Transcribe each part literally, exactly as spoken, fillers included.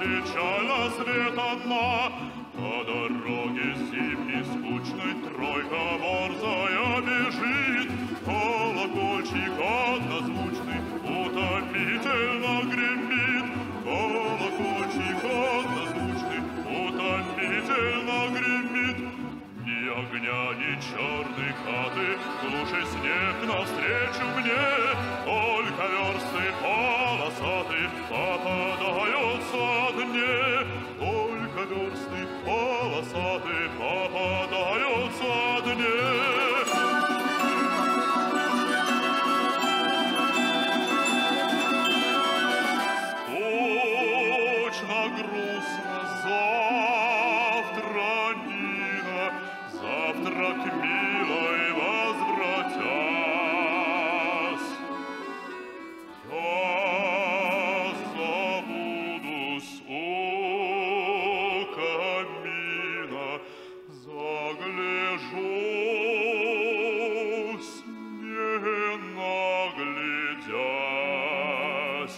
печально свет одна. По дороге зимней скучной тройка борзая бежит. Колокольчик однозвучный утомительно гремит. Колокольчик однозвучный утомительно гремит. Ни огня, ни черной хаты, глуши снег навстречу мне. Только версты полосаты попадаются дне. Только версты полосаты попадаются дне. Скучно, грустно, завтра, Нина, завтра к милой возвратясь. Я забудусь у камина, загляжусь, не наглядясь.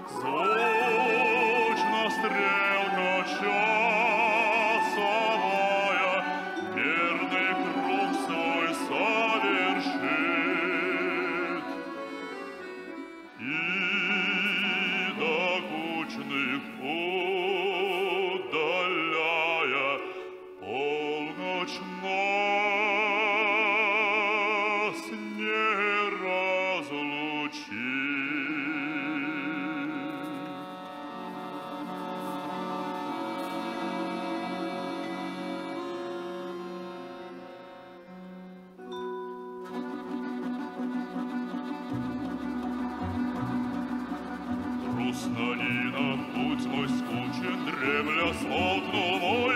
Звучно стрелка часовая мерный круг свой совершит. И докучных удаляя, полночь нас не разлучит. Грустно, Нина, путь мой скучен, дремля смолкнул мой